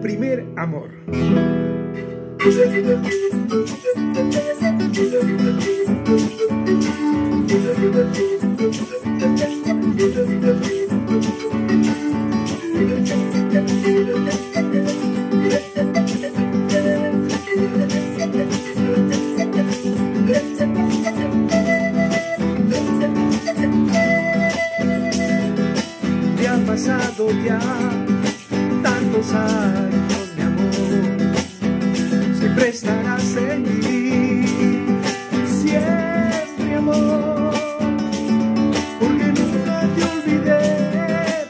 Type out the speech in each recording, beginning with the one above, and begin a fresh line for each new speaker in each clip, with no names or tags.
primer amor.
Ya han pasado ya tantos años, mi amor, siempre estarás en mí, siempre amor, porque nunca te olvidé,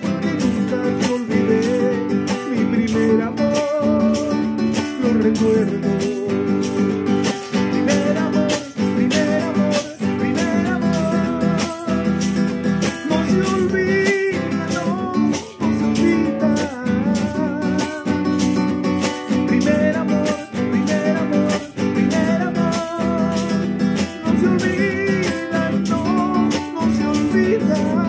mi primer amor, lo recuerdo. Primer amor, primer amor, primer amor, no se olvida, no se olvida. Primer amor, primer amor, primer amor, no se olvida, no se olvida.